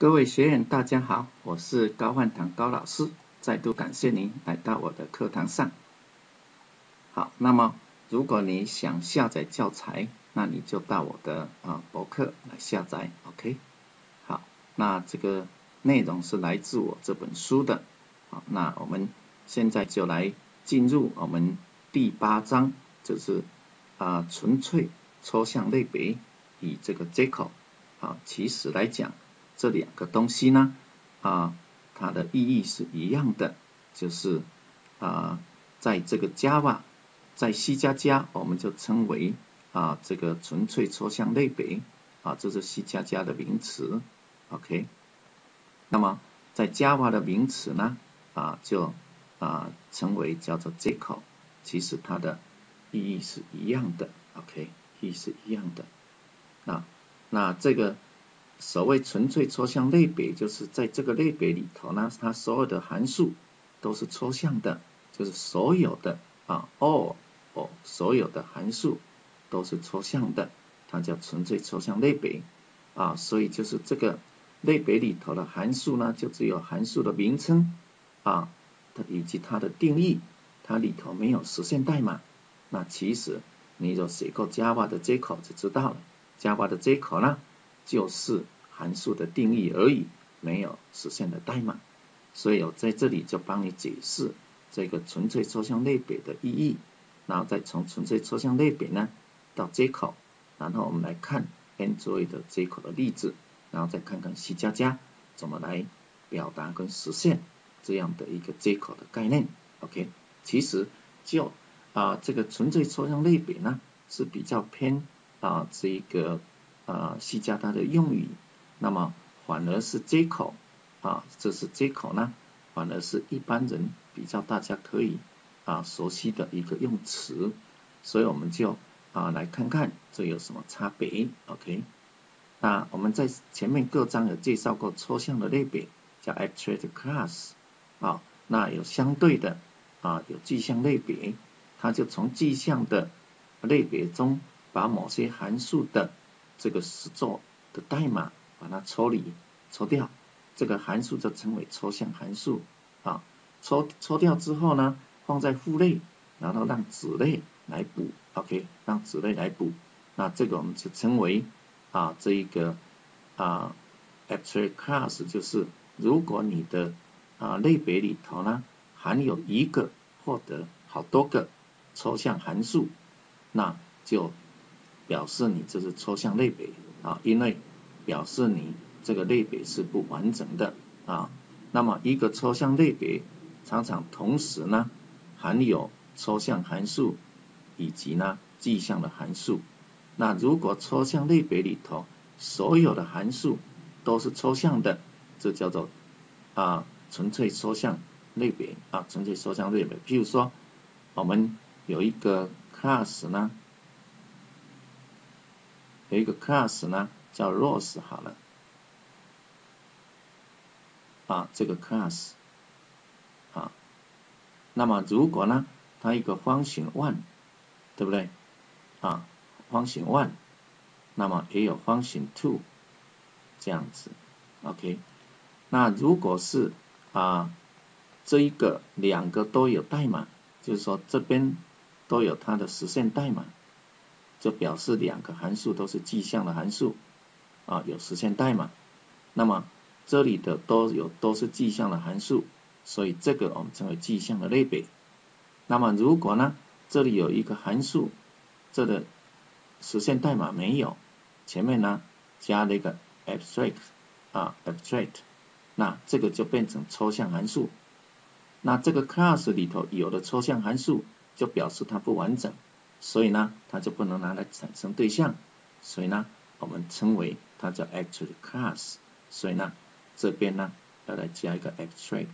各位学员大家好，我是高焕堂高老师，再度感谢您来到我的课堂上。好，那么如果你想下载教材，那你就到我的博客来下载 ，OK。好，那这个内容是来自我这本书的。好，那我们现在就来进入我们第8章，就是纯粹抽象类别与这个 Jekyll。好，其实来讲这两个东西呢，它的意义是一样的，就是在这个 Java， 在 C++我们就称为这个纯粹抽象类别这是 C++ 的名词 ，OK。那么在 Java 的名词呢就称为叫做 Jekyll， 其实它的意义是一样的 ，OK， 意义是一样的。那这个所谓纯粹抽象类别，就是在这个类别里头呢，它所有的函数都是抽象的，就是所有的所有的函数都是抽象的，它叫纯粹抽象类别所以就是这个类别里头的函数呢，就只有函数的名称以及它的定义，它里头没有实现代码。那其实你有写过 Java 的 Jekyll 就知道了。Java 的 Jekyll 呢，就是函数的定义而已，没有实现的代码。所以我在这里就帮你解释这个纯粹抽象类别的意义，然后再从纯粹抽象类别呢到 Jekyll， 然后我们来看 Android 的 Jekyll 的例子，然后再看看 C++ 怎么来表达跟实现这样的一个 Jekyll 的概念 ，OK。其实就这个纯粹抽象类别呢是比较偏这个C++ 的用语，那么反而是 Jekyll 这是 Jekyll 呢，反而是一般人比较大家可以熟悉的一个用词，所以我们就来看看这有什么差别 ，OK。那我们在前面各章有介绍过抽象的类别叫 abstract class 那有相对的有具象类别，它就从具象的类别中把某些函数的这个实作的代码把它抽掉，这个函数就称为抽象函数抽掉之后呢，放在父类，然后让子类来补 ，OK， 让子类来补，那这个我们就称为这一个abstract class， 就是如果你的类别里头呢含有一个或者好多个抽象函数，那就表示你这是抽象类别因为表示你这个类别是不完整的那么一个抽象类别常常同时呢含有抽象函数以及呢具象的函数。那如果抽象类别里头所有的函数都是抽象的，这叫做纯粹抽象类别纯粹抽象类别。譬如说我们有一个 class 呢叫 Rose 好了这个 class那么如果呢它一个function 1，对不对function 1，那么也有function 2这样子 OK。 那如果是这一个两个都有代码，就是说这边都有它的实现代码，就表示两个函数都是具象的函数有实现代码，那么这里的都是具象的函数，所以这个我们称为具象的类别。那么如果呢这里有一个函数，这个实现代码没有，前面呢加了一个 abstract， 那这个就变成抽象函数。那这个 class 里头有的抽象函数就表示它不完整，所以呢它就不能拿来产生对象，所以呢我们称为它叫 abstract class， 所以呢这边呢要来加一个 abstract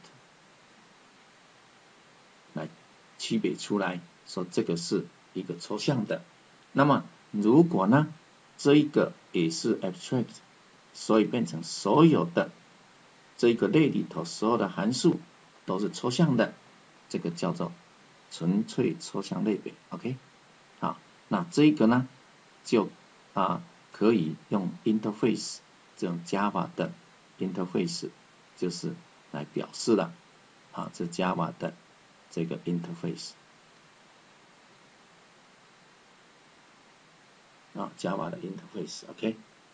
来区别出来，说这个是一个抽象的。那么如果呢这一个也是 abstract， 所以变成所有的这个类里头所有的函数都是抽象的，这个叫做纯粹抽象类别 OK。 好，那这个呢就可以用 interface 这种 Java 的 interface 就是来表示了啊，这 Java 的这个 interface 啊 ，Java 的 interface，OK。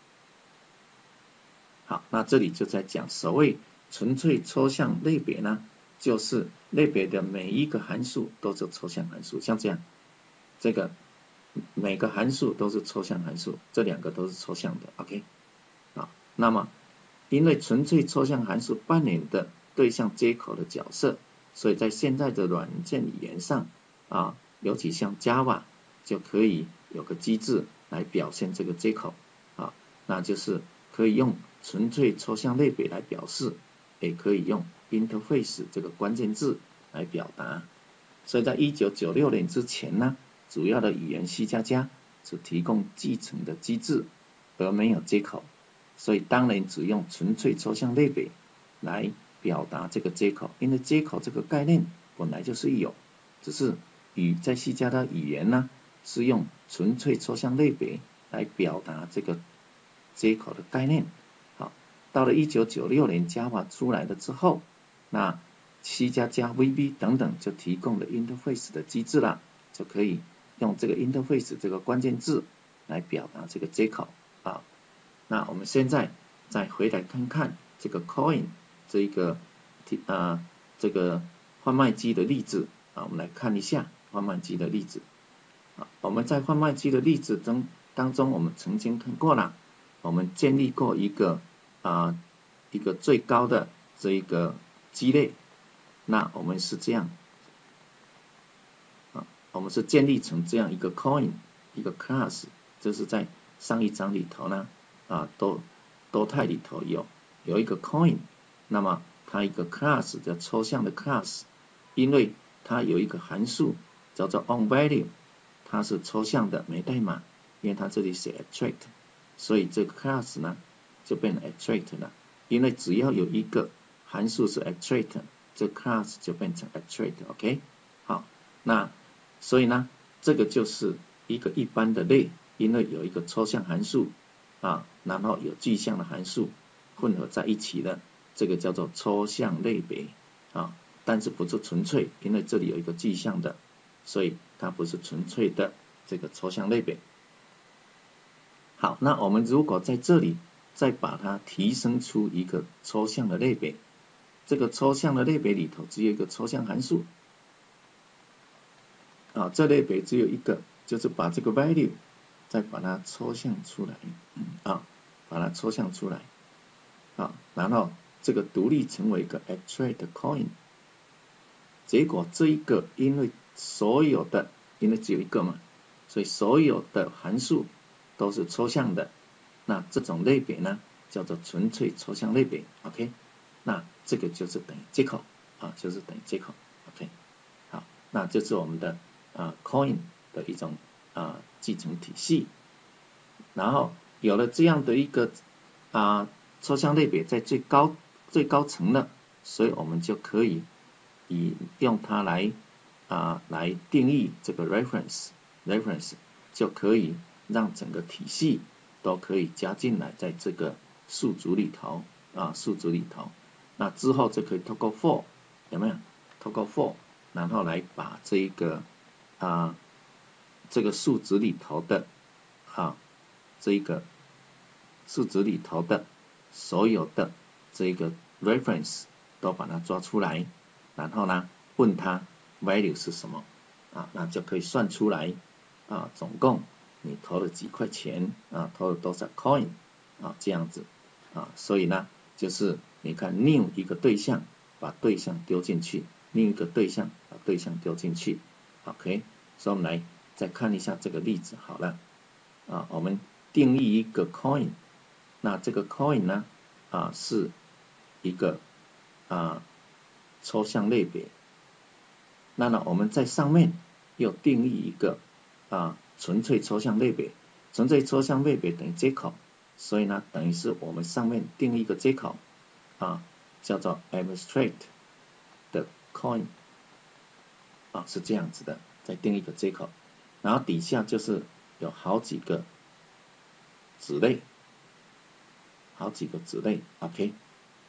好，那这里就在讲所谓纯粹抽象类别呢，就是类别的每一个函数都是抽象函数，像这样，这个每个函数都是抽象函数，这两个都是抽象的 ，OK。好，那么因为纯粹抽象函数扮演的对象接口的角色，所以在现在的软件语言上啊，尤其像 Java 就可以有个机制来表现这个接口啊，那就是可以用纯粹抽象类别来表示，也可以用 interface 这个关键字来表达。所以在1996年之前呢，主要的语言 C++ 只提供继承的机制，而没有接口。所以当然只用纯粹抽象类别来表达这个接口，因为接口这个概念本来就是有，只是在 C++ 的语言呢是用纯粹抽象类别来表达这个接口的概念。好，到了1996年 Java 出来了之后，那 C++、VB 等等就提供了 interface 的机制了，就可以用这个 interface 这个关键字来表达这个接口啊。那我们现在再回来看看这个 coin 这个这个贩卖机的例子啊，我们来看一下贩卖机的例子啊。我们在贩卖机的例子当中，我们曾经看过了，我们建立过一个最高的这一个基类，那我们是这样啊，我们是建立成这样一个 coin 一个 class， 这是在上一章里头呢啊多态里头有一个 coin， 那么它一个 class 叫抽象的 class， 因为它有一个函数叫做 onValue， 它是抽象的没代码，因为它这里写 abstract， 所以这个 class 呢就变成 abstract 了，因为只要有一个函数是 abstract， 这 class 就变成 abstract，OK， 好，那所以呢这个就是一个一般的类，因为有一个抽象函数啊，然后有具象的函数混合在一起的，这个叫做抽象类别啊，但是不是纯粹，因为这里有一个具象的，所以它不是纯粹的这个抽象类别。好，那我们如果在这里再把它提升出一个抽象的类别，这个抽象的类别里头只有一个抽象函数啊，这类别只有一个，就是把这个 value 再把它抽象出来啊，把它抽象出来啊，然后这个独立成为一个 abstract coin， 结果这一个因为只有一个嘛，所以所有的函数都是抽象的，那这种类别呢叫做纯粹抽象类别 ，OK， 那这个就是等于接口啊，就是等于接口 ，OK， 好，那这是我们的coin 的一种继承体系，然后有了这样的一个抽象类别在最高层了，所以我们就可以用它来定义这个 reference 就可以让整个体系都可以加进来在这个数组里头那之后就可以透过 for 有没有？透过 for 然后来把这一个这个数值里头的这一个数值里头的所有的这个 reference 都把它抓出来，然后呢问它 value 是什么那就可以算出来总共你投了几块钱投了多少 coin 这样子所以呢就是你看 new 一个对象把对象丢进去，另一个对象把对象丢进去 OK， 所以我们来再看一下这个例子好了我们定义一个 coin， 那这个 coin 呢是一个抽象类别，那我们在上面又定义一个纯粹抽象类别，纯粹抽象类别等于接口，所以呢等于是我们上面定义一个接口叫做 abstract 的 coin 是这样子的，再定义一个接口，然后底下就是有好几个子类，OK，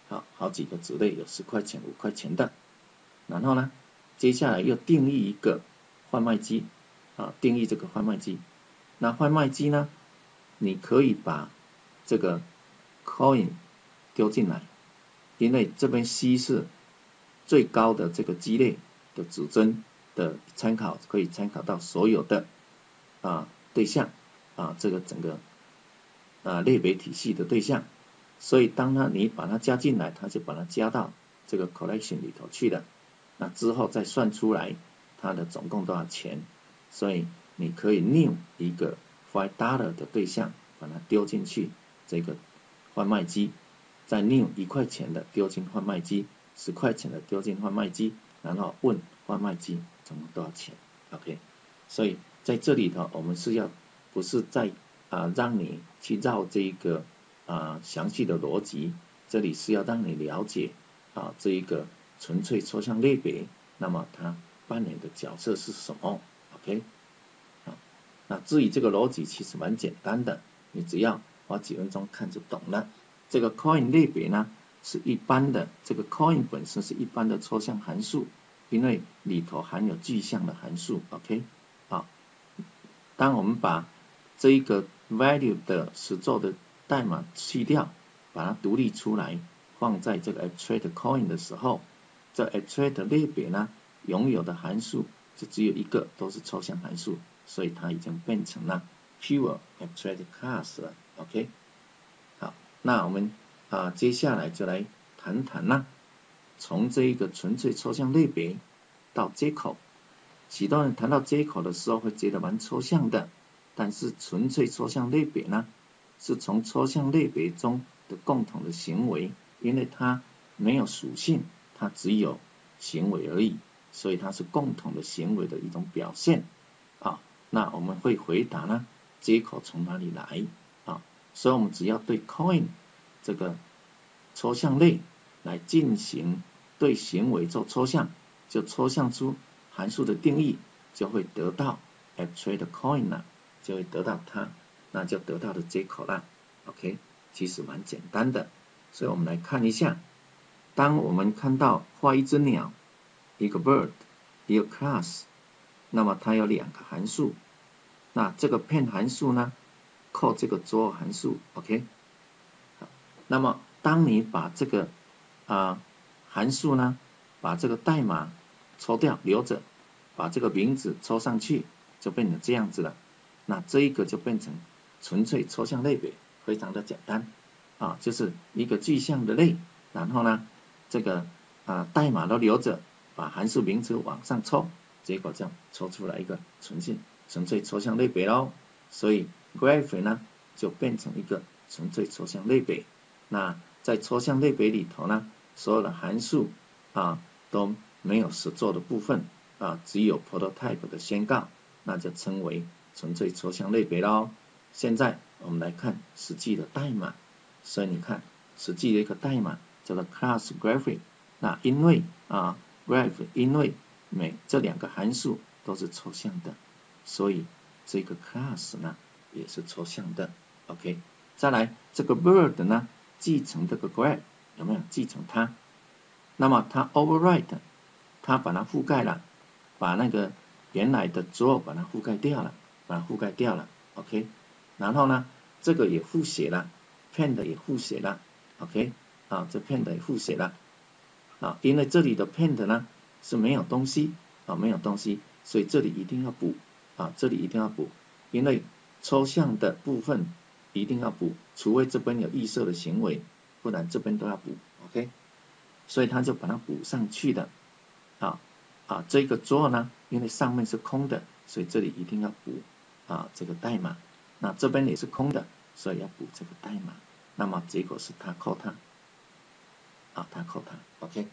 好几个子类，有10块钱、5块钱的。然后呢，接下来又定义一个贩卖机，定义这个贩卖机。那贩卖机呢，你可以把这个 coin 丢进来，因为这边 C 是最高的这个鸡类的指针的参考，可以参考到所有的对象这个整个类别体系的对象。所以当你把它加进来，它就把它加到这个 collection 里头去了。那之后再算出来它的总共多少钱。所以你可以 new 一个$5的对象，把它丢进去这个贩卖机，再 new 1块钱的丢进贩卖机，10块钱的丢进贩卖机，然后问贩卖机总共多少钱。OK， 所以在这里头我们是要不是在让你去绕这一个详细的逻辑，这里是要让你了解这一个纯粹抽象类别，那么它扮演的角色是什么 ？OK， 那至于这个逻辑其实蛮简单的，你只要花几分钟看就懂了。这个 coin 类别呢是一般的，这个 coin 本身是一般的抽象函数，因为里头含有具象的函数 ，OK， 当我们把这一个 value 的实作的代码去掉，把它独立出来，放在这个 abstract coin 的时候，这 abstract 类别呢拥有的函数就只有一个，都是抽象函数，所以它已经变成了 pure abstract class 了 ，OK。好，那我们接下来就来谈谈从这一个纯粹抽象类别到接口。许多人谈到接口的时候会觉得蛮抽象的，但是纯粹抽象类别呢，是从抽象类别中的共同的行为，因为它没有属性，它只有行为而已，所以它是共同的行为的一种表现。那我们会回答接口从哪里来所以我们只要对 coin 这个抽象类来进行对行为做抽象，就抽象出函数的定义，就会得到 abstract coin 了，就会得到它，那就得到的接口了。OK， 其实蛮简单的。所以我们来看一下，当我们看到画一只鸟，一个 bird， 一个 class， 那么它有2个函数，那这个 pen 函数呢扣这个draw函数 ，OK。那么当你把这个函数呢，把这个代码抽掉留着，把这个名字抽上去，就变成这样子了。那这一个就变成纯粹抽象类别，非常的简单就是一个具象的类，然后呢这个代码都留着，把函数名词往上抽，结果这样抽出来一个纯粹抽象类别咯。所以 graph 呢就变成一个纯粹抽象类别。那在抽象类别里头呢，所有的函数都没有实作的部分只有 prototype 的宣告，那就称为纯粹抽象类别咯。现在我们来看实际的代码，所以你看实际的一个代码叫做 class graphic。那因为graph 因为这2个函数都是抽象的，所以这个 class 呢也是抽象的 ，OK。再来这个 bird 呢继承这个 graph， 有没有继承它？那么它 override， 它把它覆盖了，把那个原来的 draw 把它覆盖掉了 ，OK。然后呢，这个也复写了 ，pend 也复写了 ，OK， 这 pend 也复写了因为这里的 pend 呢是没有东西没有东西，所以这里一定要补这里一定要补，因为抽象的部分一定要补，除非这边有预设的行为，不然这边都要补 ，OK。所以他就把它补上去的这个 draw 呢，因为上面是空的，所以这里一定要补这个代码。那这边也是空的，所以要补这个代码。那么结果是他扣它他扣它 ，OK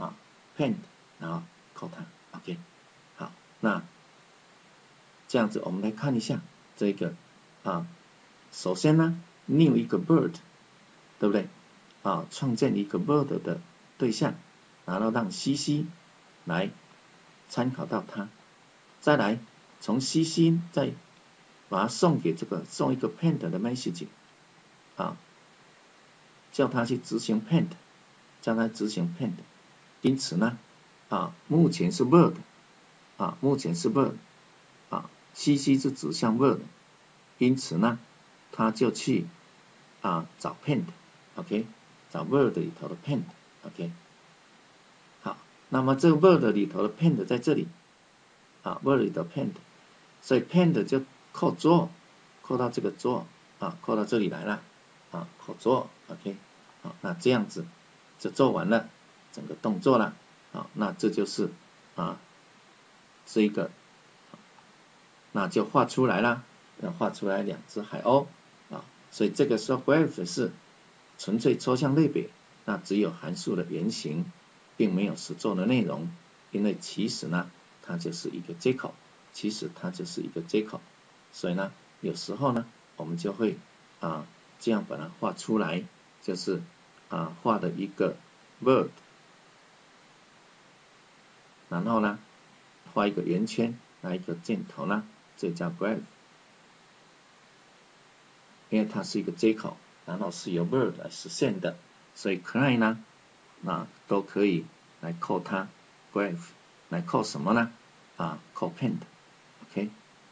pend 然后扣它 ，OK。好，那这样子我们来看一下这个首先呢 new 一个 bird， 对不对创建一个 bird 的对象，然后让 CC 来参考到它，再来从 CC 再把它送一个 pend 的 message叫它去执行 pend， 将它执行 pend， 因此呢目前是 word 目前是 word cc 是指向 word， 因此呢它就去找 pend OK， 找 word 里头的 pend OK。 好，那么这个 word 里头的 pend 在这里word 里的 pend， 所以 pend 就扣 draw， 扣到这个 draw扣到这里来了扣 draw OK。 好，那这样子就做完了整个动作了。好，那这就是这个那就画出来了，画出来两只海鸥所以这个时候 graph 是纯粹抽象类别，那只有函数的原型，并没有实作的内容，因为其实呢它就是一个接口，所以呢有时候呢我们就会这样把它画出来，就是画的一个 word， 然后呢画一个圆圈，那一个箭头呢这叫 graph， 因为它是一个接口，然后是由 word 来实现的，所以 client 呢都可以来扣它 graph， 来扣什么呢扣 pend OK，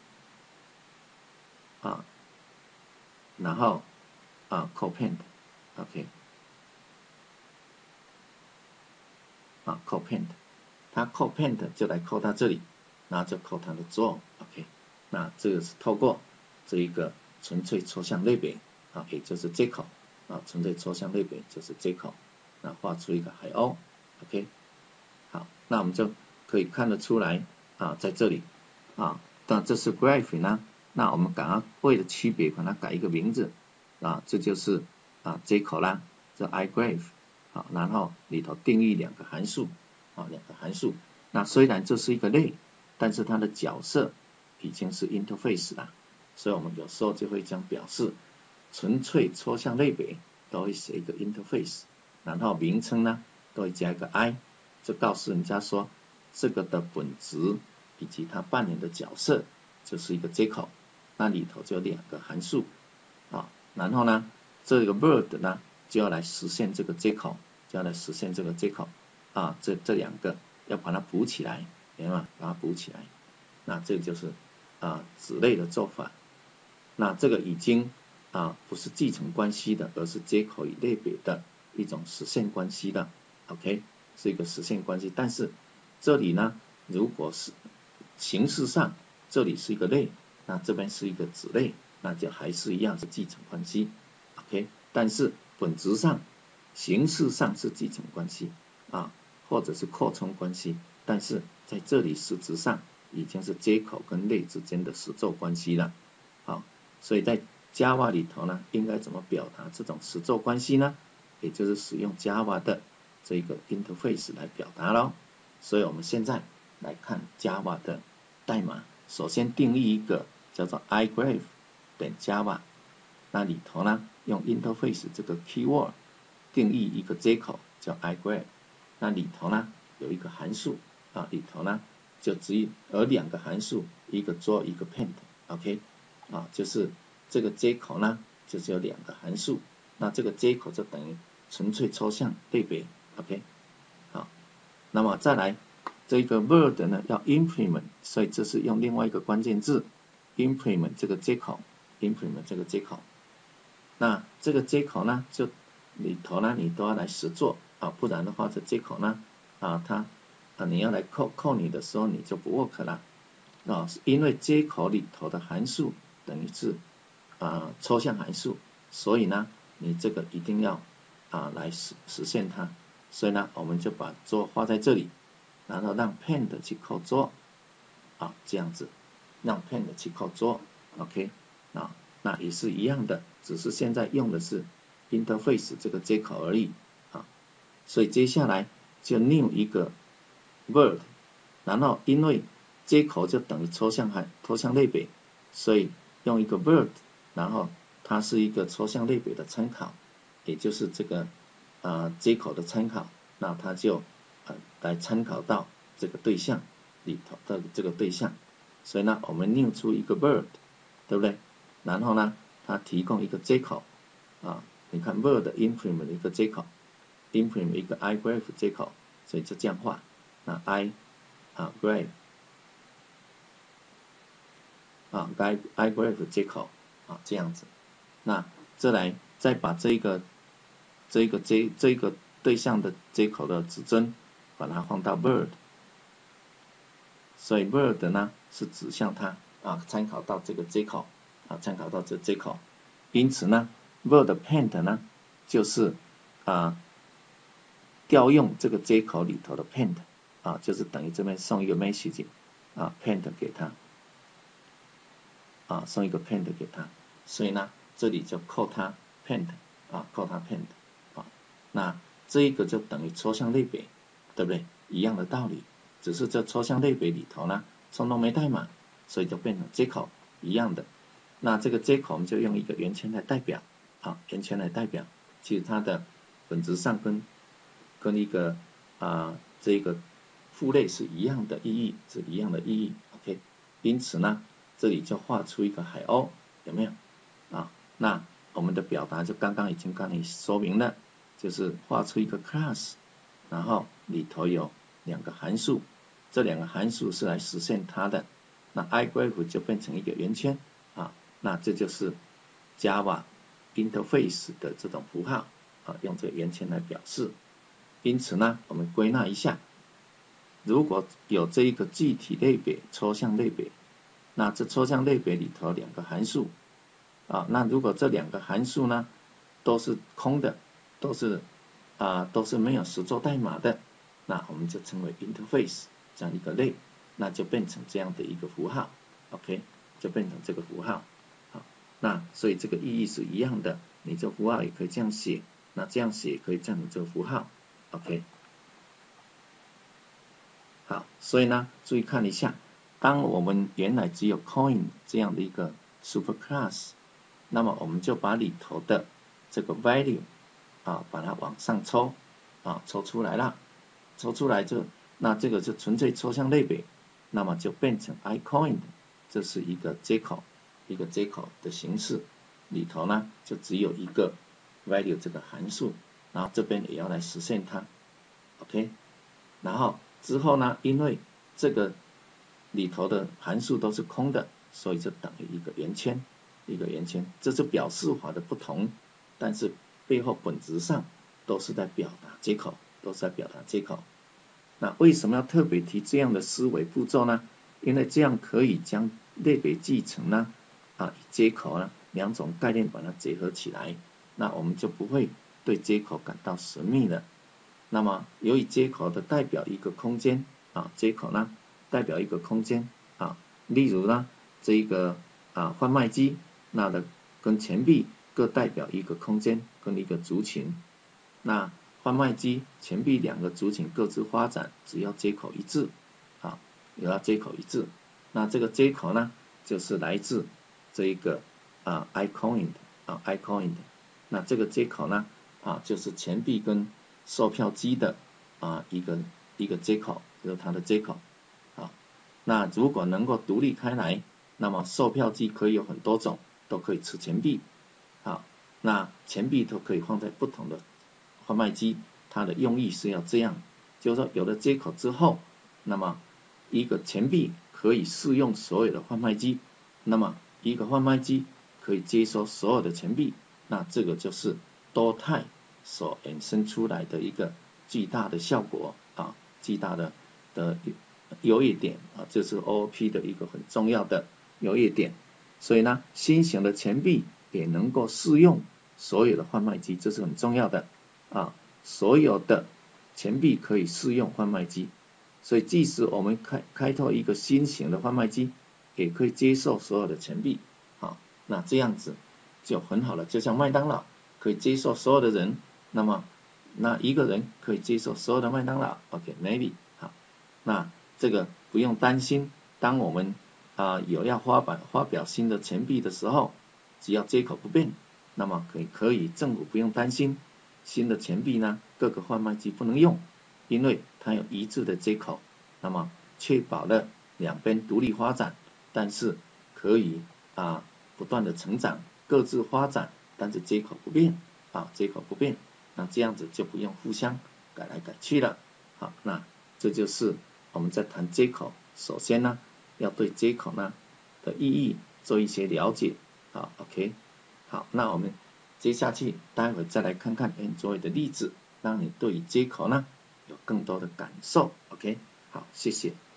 然后扣 pend OK， 扣 pend， 它扣 pend 就来扣到这里，然后就扣它的 draw OK。 那这个是透过这一个纯粹抽象类别也就是接口纯粹抽象类别就是接口，那画出一个海鸥 OK。 好，那我们就可以看得出来在这里那这是 graph 呢，那我们赶快为了区别把它改一个名字这就是接口啦，这 iGraph 然后里头定义两个函数那虽然这是一个类，但是它的角色已经是 interface 了，所以我们有时候就会将表示纯粹抽象类别都会写一个 interface， 然后名称呢都会加一个 i， 就告诉人家说这个的本质以及它扮演的角色就是一个接口，那里头就有两个函数然后呢这个 word 呢就要来实现这个接口，这两个要把它补起来，明白吗？把它补起来，那这就是子类的做法。那这个已经不是继承关系的，而是接口与类别的一种实现关系的 OK， 是一个实现关系。但是这里呢如果是形式上这里是一个类，那这边是一个子类，那就还是一样是继承关系 OK， 但是本质上形式上是继承关系或者是扩充关系，但是在这里实质上已经是接口跟类之间的实作关系了。好，所以在 Java 里头呢应该怎么表达这种实作关系呢？也就是使用 Java 的这个 interface 来表达咯。所以我们现在来看 Java 的代码，首先定义一个叫做 iGraph 点 Java， 那里头呢用 interface 这个 keyword 定义一个接口叫 iGraph， 那里头呢有一个函数里头呢就只有两个函数，一个 draw 一个 pend OK， 就是这个接口呢就是有两个函数，那这个接口就等于纯粹抽象类别 OK。 好，那么再来这个 word 呢要 implement， 所以这是用另外一个关键字 implement 这个接口，那这个接口呢就里头呢你都要来实作不然的话这接口呢它你要来扣你的时候你就不 work 了因为接口里头的函数等于是抽象函数，所以呢你这个一定要来实现它，所以呢我们就把做画在这里，然后让 pend 去扣做这样子让 pend 去扣做 OK， 那也是一样的，只是现在用的是 interface 这个接口而已所以接下来就 new 一个 word， 然后因为接口就等于抽象类别，所以用一个 word， 然后它是一个抽象类别的参考，也就是这个接口的参考，那它就来参考到这个对象里头的这个对象，所以呢我们 new 出一个 word， 对不对？然后呢它提供一个接口你看 word implement 一个接口， implement 一个 igraph 接口，所以就这样画。那 igraph igraph 接口这样子。那再把这个对象的接口的指针把它放到 word， 所以 word 呢是指向它参考到这个接口参考到这接口。因此呢 word paint 呢就是调用这个接口里头的 paint 就是等于这边送一个 message paint 给它送一个 paint 给它，所以呢这里就扣它 paint 扣它 paint 那这一个就等于抽象类别，对不对？一样的道理，只是这抽象类别里头呢通通没代码，所以就变成接口一样的。那这个接口我们就用一个圆圈来代表圆圈来代表，其实它的本质上跟一个这个父类是一样的意义，是一样的意义 OK。 因此呢这里就画出一个海鸥，有没有那我们的表达就刚刚已经跟你说明了，就是画出一个 class， 然后里头有两个函数，这两个函数是来实现它的，那 igraph 就变成一个圆圈那这就是 Java interface 的这种符号用这个圆圈来表示。因此呢我们归纳一下，如果有这一个具体类别、抽象类别，那这抽象类别里头两个函数那如果这两个函数呢都是空的，都是没有实作代码的，那我们就称为 interface 这样一个类，那就变成这样的一个符号 OK， 就变成这个符号那所以这个意义是一样的，你这符号也可以这样写，那这样写也可以这样这个符号 OK。 好，所以呢注意看一下，当我们原来只有 coin 这样的一个 superclass， 那么我们就把里头的这个 value把它往上抽抽出来了，抽出来那这个就纯粹抽象类别，那么就变成 iCoin， 这是一个接口的形式，里头呢就只有一个 value 这个函数，然后这边也要来实现它 OK。 然后之后呢因为这个里头的函数都是空的，所以就等于一个圆圈，这是表示法的不同，但是背后本质上都是在表达接口，那为什么要特别提这样的思维步骤呢？因为这样可以将类别继承呢接口呢两种概念把它结合起来，那我们就不会对接口感到神秘了。那么由于接口的代表一个空间接口呢代表一个空间例如呢这一个贩卖机，那的跟钱币各代表一个空间跟一个族群，那贩卖机、钱币两个族群各自发展，只要接口一致那这个接口呢就是来自这一个iCoin 那这个接口呢就是钱币跟售票机的一个接口，就是它的接口那如果能够独立开来，那么售票机可以有很多种，都可以吃钱币那钱币都可以放在不同的贩卖机，它的用意是要这样，就是说有了接口之后，那么一个钱币可以适用所有的贩卖机，那么一个贩卖机可以接收所有的钱币，那这个就是多态所衍生出来的一个巨大的效果巨大的优越点这是 OOP 的一个很重要的优越点。所以呢新型的钱币也能够适用所有的贩卖机，这是很重要的所有的钱币可以适用贩卖机，所以即使我们开拓一个新型的贩卖机，也可以接受所有的钱币那这样子就很好了，就像麦当劳可以接受所有的人，那么那一个人可以接受所有的麦当劳 OK maybe 那这个不用担心，当我们有要发表新的钱币的时候，只要接口不变，那么可以政府不用担心新的钱币呢各个贩卖机不能用，因为它有一致的接口，那么确保了两边独立发展，但是可以不断的成长，各自发展，但是接口不变那这样子就不用互相改来改去了。好，那这就是我们在谈接口，首先呢要对接口呢的意义做一些了解。好 ，OK， 好，那我们接下去待会再来看看 Android 的例子，让你对于接口呢有更多的感受。OK， 好，谢谢。